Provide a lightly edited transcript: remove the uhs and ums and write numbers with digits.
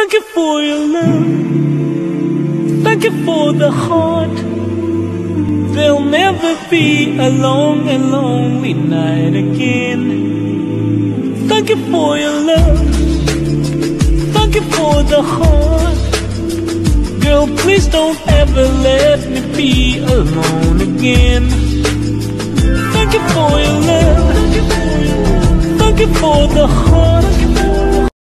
Thank you for your love. Thank you for the heart. There'll never be a long and lonely night again. Thank you for your love. Thank you for the heart. Girl, please don't ever let me be alone again. Thank you for your love. Thank you for the heart.